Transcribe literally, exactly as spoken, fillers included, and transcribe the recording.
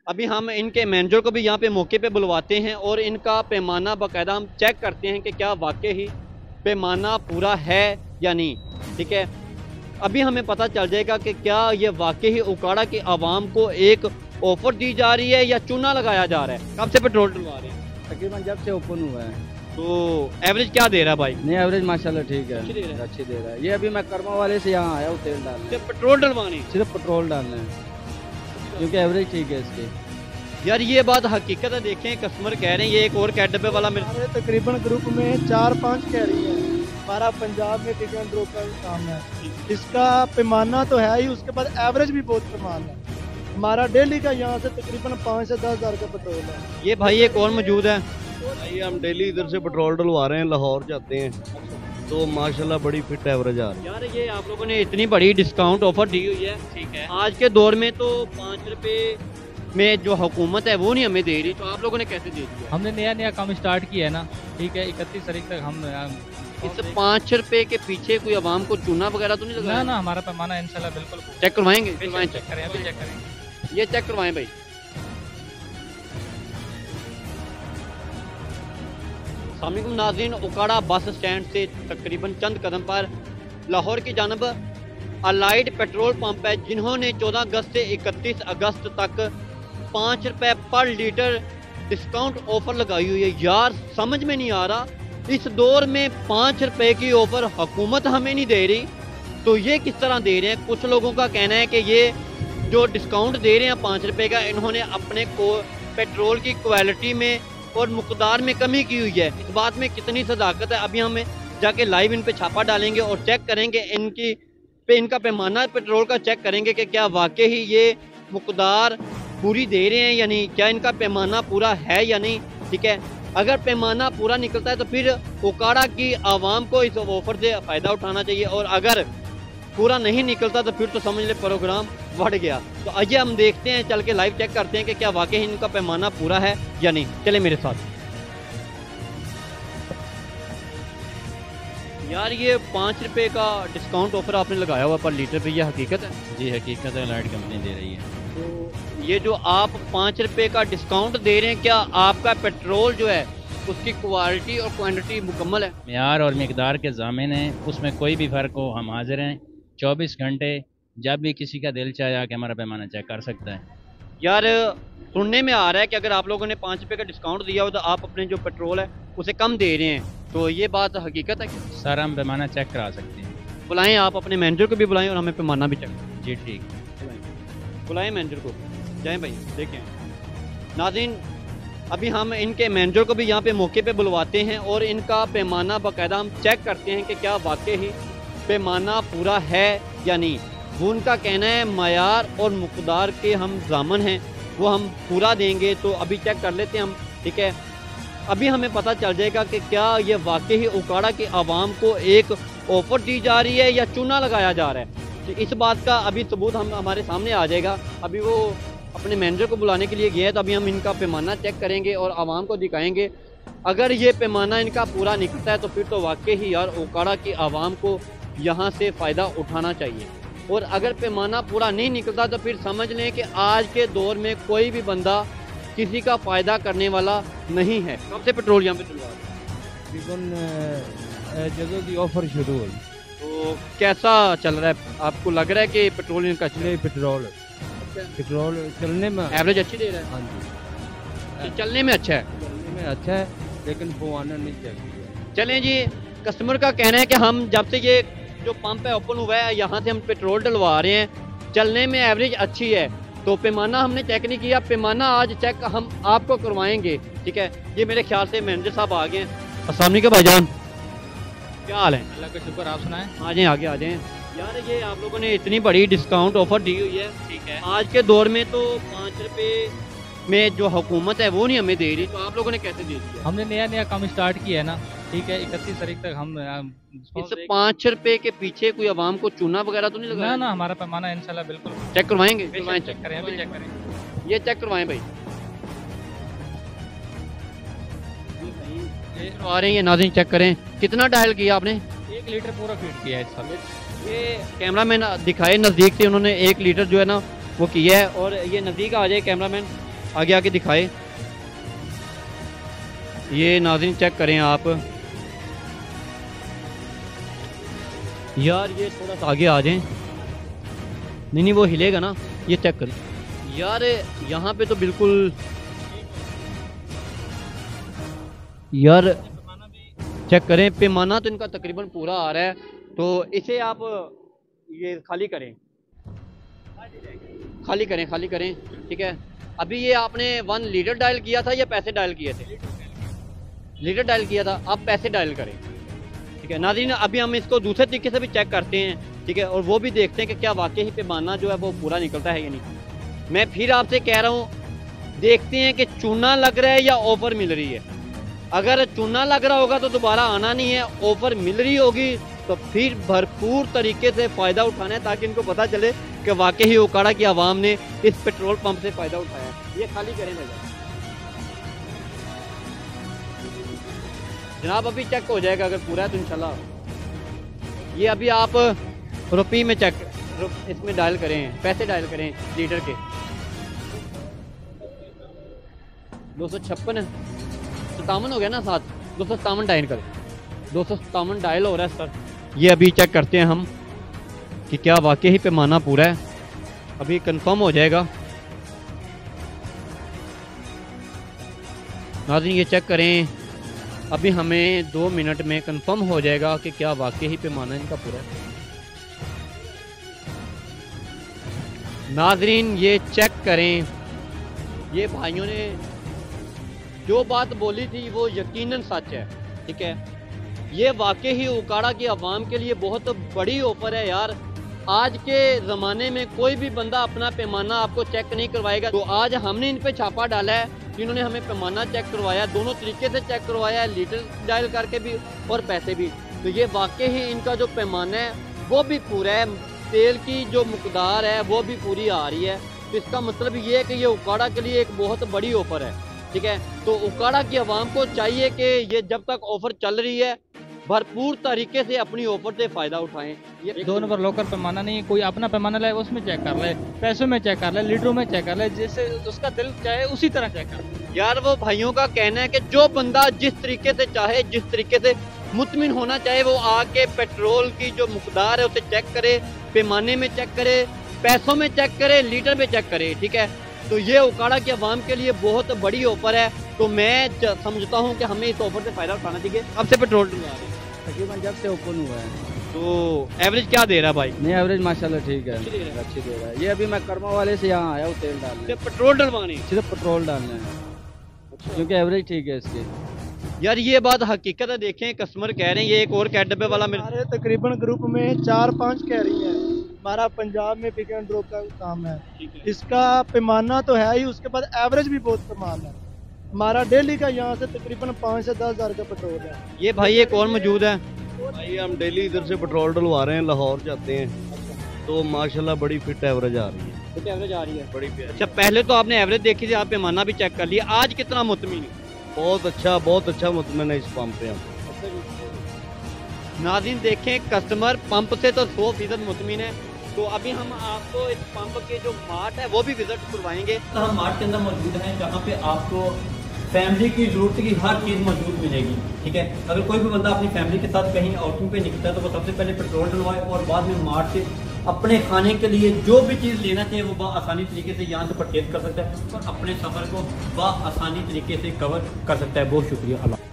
अभी हम इनके मैनेजर को भी यहाँ पे मौके पे बुलवाते हैं और इनका पैमाना बाकायदा हम चेक करते हैं कि क्या वाकई ही पैमाना पूरा है या नहीं। ठीक है, अभी हमें पता चल जाएगा कि क्या ये वाकई ही उकाड़ा की आवाम को एक ऑफर दी जा रही है या चूना लगाया जा रहा है। कब से पेट्रोल डलवा रहे हैं? तकरीबन जब से ओपन हुआ है। तो एवरेज क्या दे रहा है भाई? नहीं, एवरेज माशाल्लाह ठीक है, अच्छी दे रहा है। अच्छी दे रहा है। ये अभी मैं कर्मा वाले से यहाँ आया हूँ तेल डालने, सिर्फ पेट्रोल डलवानी? सिर्फ पेट्रोल डालना है क्योंकि एवरेज ठीक है इसकी। यार ये बात हकीकत है, देखें कस्टमर कह रहे हैं। ये एक और कैट डब्बे वाला मेरे हमारे तकरीबन ग्रुप में चार पांच कैरी है। हमारा पंजाब में टिकट ग्रुप का काम है, इसका पैमाना तो है ही, उसके बाद एवरेज भी बहुत पैमाना है। हमारा डेली का यहाँ से तकरीबन पाँच से दस हज़ार का पेट्रोल है। ये भाई एक और मौजूद है। भाई हम डेली इधर से पेट्रोल डलवा रहे हैं, लाहौर जाते हैं तो माशाल्लाह बड़ी फिट एवरेज आ रही है। यार ये आप लोगों ने इतनी बड़ी डिस्काउंट ऑफर दी हुई है। ठीक है, आज के दौर में तो पाँच रुपए में जो हुकूमत है वो नहीं हमें दे रही, तो आप लोगों ने कैसे दे दिया? हमने नया नया काम स्टार्ट किया है ना। ठीक है, इकतीस तारीख तक हम इस पाँच रुपए के पीछे कोई आवाम को चूना वगैरह तो नहीं लगा? ना ना, हमारा पैमाना इंशाल्लाह बिल्कुल। चेक करवाएंगे? करवाएं, चेक करें, अभी चेक करेंगे। ये चेक करवाएं भाई। अस्सलामुअलैकुम नाज़रीन, उकाड़ा बस स्टैंड से तकरीबन चंद कदम पर लाहौर की जानब अलाइड पेट्रोल पंप है, जिन्होंने चौदह अगस्त से इकतीस अगस्त तक पाँच रुपए पर लीटर डिस्काउंट ऑफर लगाई हुई है। यार समझ में नहीं आ रहा, इस दौर में पाँच रुपए की ऑफर हुकूमत हमें नहीं दे रही तो ये किस तरह दे रहे हैं। कुछ लोगों का कहना है कि ये जो डिस्काउंट दे रहे हैं पाँच रुपए का, इन्होंने अपने को पेट्रोल की क्वालिटी में और मुकदार में कमी की हुई है। इस बात में कितनी सदाकत है, अभी हमें जाके लाइव इन पे छापा डालेंगे और चेक करेंगे इनकी पे इनका पैमाना पेट्रोल का चेक करेंगे कि क्या वाकई ही ये मुकदार पूरी दे रहे हैं या नहीं, क्या इनका पैमाना पूरा है या नहीं। ठीक है, अगर पैमाना पूरा निकलता है तो फिर उकाड़ा की आवाम को इस ऑफर से फ़ायदा उठाना चाहिए, और अगर पूरा नहीं निकलता तो फिर तो समझ ले प्रोग्राम बढ़ गया। तो आइए हम देखते हैं, चल के लाइव चेक करते हैं कि क्या वाकई इनका पैमाना पूरा है या नहीं। चले मेरे साथ। यार ये पाँच रुपए का डिस्काउंट ऑफर आपने लगाया हुआ पर लीटर पे, ये हकीकत है? जी हकीकत है, लाइट कंपनी दे रही है। तो ये जो आप पाँच रुपए का डिस्काउंट दे रहे हैं, क्या आपका पेट्रोल जो है उसकी क्वालिटी और क्वांटिटी मुकम्मल है? म्यार और मिकदार के ज़ामिन है, उसमें कोई भी फ़र्क हो हम हाजिर हैं चौबीस घंटे। जब भी किसी का दिल चाहे आके हमारा पैमाना चेक कर सकता है। यार सुनने में आ रहा है कि अगर आप लोगों ने पाँच रुपये का डिस्काउंट दिया हो तो आप अपने जो पेट्रोल है उसे कम दे रहे हैं, तो ये बात हकीकत है? सर हम पैमाना चेक करा सकते हैं। बुलाएं, आप अपने मैनेजर को भी बुलाएं और हमें पैमाना भी चेक करें। जी ठीक, बुलाएं मैनेजर को, जाएं भाई देखें। नाज़रीन अभी हम इनके मैनेजर को भी यहाँ पे मौके पे बुलवाते हैं और इनका पैमाना बाकायदा हम चेक करते हैं कि क्या वाकई ही पैमाना पूरा है या नहीं। वो उनका कहना है मयार और मुकदार के हम ज़ामन हैं, वो हम पूरा देंगे। तो अभी चेक कर लेते हैं हम। ठीक है, अभी हमें पता चल जाएगा कि क्या ये वाकई ही उकाड़ा की आवाम को एक ऑफर दी जा रही है या चूना लगाया जा रहा है। तो इस बात का अभी सबूत हम हमारे सामने आ जाएगा। अभी वो अपने मैनेजर को बुलाने के लिए गया है, तो अभी हम इनका पैमाना चेक करेंगे और आवाम को दिखाएंगे। अगर ये पैमाना इनका पूरा निकलता है तो फिर तो वाकई ही यार उकाड़ा की आवाम को यहाँ से फ़ायदा उठाना चाहिए, और अगर पैमाना पूरा नहीं निकलता तो फिर समझ लें कि आज के दौर में कोई भी बंदा किसी का फ़ायदा करने वाला नहीं है। कब से पेट्रोल यहाँ पे चलवा तकरीबन जब की ऑफर शुरू हुई तो कैसा चल रहा है? आपको लग रहा है कि पेट्रोल इनका नहीं, पेट्रोल पेट्रोल चलने में एवरेज अच्छी दे रहा है? हाँ जी, चलने में अच्छा है, चलने में अच्छा है, लेकिन पवाना नहीं चाहिए। चलें जी, कस्टमर का कहना है कि हम जब से ये जो पंप है ओपन हुआ है यहाँ से हम पेट्रोल डलवा रहे हैं, चलने में एवरेज अच्छी है। तो पैमाना हमने चेक नहीं किया, पैमाना आज चेक हम आपको करवाएंगे। ठीक है, ये मेरे ख्याल से मैनेजर साहब आ गए हैं। अस्सलाम वालेकुम भाईजान, क्या हाल है? अल्लाह का शुक्र, आप सुनाएं। आ जाएं, आगे आ जाएं। यार ये आप लोगों ने इतनी बड़ी डिस्काउंट ऑफर दी हुई है। ठीक है, आज के दौर में तो पाँच रुपये में जो हुकूमत है वो नहीं हमें दे रही, तो आप लोगों ने कैसे दे दिया? हमने नया नया काम स्टार्ट किया है ना। ठीक है, इकतीस तारीख तक हम इस पाँच रुपए के पीछे कोई आवाम को चूना वगैरह तो नहीं लगा? ना ना, हमारा पैमाना इंशाल्लाह बिल्कुल। चेक करवाएंगे? करवाएं, चेक करें, अभी चेक करें। ये चेक करवाएं भाई। आ रहे हैं ये नाज़रीन, चेक करें कितना डायल किया आपने? एक लीटर पूरा फीड किया है इस साल। ये कैमरा मैन दिखाए नज़दीक से, उन्होंने एक लीटर जो है ना वो किया है। और ये नज़दीक आ जाए कैमरा मैन, आगे आके दिखाए। ये नाज़रीन चेक करें आप, यार ये थोड़ा सा आगे आ जाएं। नहीं नहीं वो हिलेगा ना, ये चेक करें यार, यहाँ पे तो बिल्कुल यार चेक करें, पैमाना तो इनका तकरीबन पूरा आ रहा है। तो इसे आप ये खाली करें, खाली करें खाली करें ठीक है। अभी ये आपने वन लीटर डायल किया था या पैसे डायल किए थे? लीटर डायल किया था, आप पैसे डायल करें ठीक है। नाज़रीन अभी हम इसको दूसरे तरीके से भी चेक करते हैं ठीक है, और वो भी देखते हैं कि क्या वाकई ही पैमाना जो है वो पूरा निकलता है या नहीं। मैं फिर आपसे कह रहा हूँ, देखते हैं कि चूना लग रहा है या ऑफर मिल रही है। अगर चूना लग रहा होगा तो दोबारा आना नहीं है, ऑफर मिल रही होगी तो फिर भरपूर तरीके से फ़ायदा उठाना है, ताकि इनको पता चले कि वाकई ही उकाड़ा की आवाम ने इस पेट्रोल पंप से फ़ायदा उठाया है। ये खाली करें भैया जनाब, अभी चेक हो जाएगा अगर पूरा है तो इंशाल्लाह। ये अभी आप रुपये में चेक इसमें डायल करें, पैसे डायल करें लीटर के। दो सौ छप्पन सतावन हो गया ना, साथ दो सौ सतावन डायल करें, दो सौ सतावन डायल हो रहा है सर। ये अभी चेक करते हैं हम कि क्या वाकई ही पैमाना पूरा है, अभी कंफर्म हो जाएगा। नाज़रीन ये चेक करें, अभी हमें दो मिनट में कंफर्म हो जाएगा कि क्या वाकई ही पैमाना इनका पूरा है। नाज़रीन ये चेक करें, ये भाइयों ने जो बात बोली थी वो यकीनन सच है ठीक है। ये वाकई ही उकाड़ा की आवाम के लिए बहुत बड़ी ऑफर है यार। आज के ज़माने में कोई भी बंदा अपना पैमाना आपको चेक नहीं करवाएगा, तो आज हमने इन पे छापा डाला है, इन्होंने हमें पैमाना चेक करवाया, दोनों तरीके से चेक करवाया है, लीटर डायल करके भी और पैसे भी। तो ये वाकई ही इनका जो पैमाना है वो भी पूरा है, तेल की जो मकदार है वो भी पूरी आ रही है। तो इसका मतलब ये है कि ये उकाड़ा के लिए एक बहुत बड़ी ऑफर है ठीक है। तो उकाड़ा की आवाम को चाहिए कि ये जब तक ऑफर चल रही है भरपूर तरीके से अपनी ऑफर से फ़ायदा उठाएं। ये दो नंबर लोकल पैमाना नहीं है, कोई अपना पैमाना लाए उसमें चेक कर ले, पैसों में चेक कर ले, लीटरों में चेक कर ले, जैसे उसका दिल चाहे उसी तरह चेक कर ले। यार वो भाइयों का कहना है कि जो बंदा जिस तरीके से चाहे, जिस तरीके से मुतमिन होना चाहे, वो आके पेट्रोल की जो मकदार है उसे चेक करे, पैमाने में चेक करे, पैसों में चेक करे, लीटर में चेक करे ठीक है। तो ये उकाड़ा की आवाम के लिए बहुत बड़ी ऑफर है। तो मैं समझता हूँ कि हमें इस ऑफर से फ़ायदा उठाना चाहिए। अब से पेट्रोल डलवा रहे हैं तकरीबन जब से ओपन हुआ है। तो एवरेज क्या दे रहा है भाई? नहीं एवरेज माशाल्लाह ठीक है, अच्छी दे रहा है। अच्छी दे रहा है। ये अभी मैं कर्मा वाले से यहाँ आया हूँ तेल डालने, सिर्फ पेट्रोल डलवाने, सिर्फ पेट्रोल डालना है क्योंकि एवरेज ठीक है इसकी। यार ये बात हकीकत है, देखें कस्टमर कह रहे हैं। ये एक और कैट डब्बे वाला मेरे हमारे तकरीबन ग्रुप में चार पांच कैरी हैं। हमारा पंजाब में पिक एंड ड्रॉप का काम है, इसका पैमाना तो है ही, उसके बाद एवरेज भी बहुत कमाल है। हमारा डेली का यहाँ से तकरीबन पाँच से दस हज़ार का पेट्रोल है। ये भाई एक और मौजूद है भाई, हम डेली इधर से पेट्रोल डलवा रहे हैं, लाहौर जाते हैं, तो माशाल्लाह बड़ी फिट एवरेज आ रही है। कितनी एवरेज आ रही है? बड़ी प्यारी। अच्छा पहले तो आपने एवरेज देखी थी, आप पैमाना भी चेक कर लिया, आज कितना मुतमिन है? बहुत अच्छा, बहुत अच्छा मुतमिन है इस पंप पे हम। नाज़रीन देखें कस्टमर पंप से तो सौ फीसद मुतमिन है। तो अभी हम आपको इस पंप के जो मार्ट है वो भी विजिट करवाएंगे। तो हम मार्ट के अंदर मौजूद हैं जहाँ पे आपको फैमिली की ज़रूरत की हर चीज़ मौजूद मिलेगी ठीक है। अगर कोई भी बंदा अपनी फैमिली के साथ कहीं आउटिंग पे निकलता है तो वो सबसे पहले पेट्रोल डलवाए और बाद में मार्ट से अपने खाने के लिए जो भी चीज़ लेना चाहिए वो बआसानी तरीके से यहाँ से परचेज कर सकता है और अपने सफ़र को बआसानी तरीके से कवर कर सकता है। बहुत शुक्रिया। अल्लाह।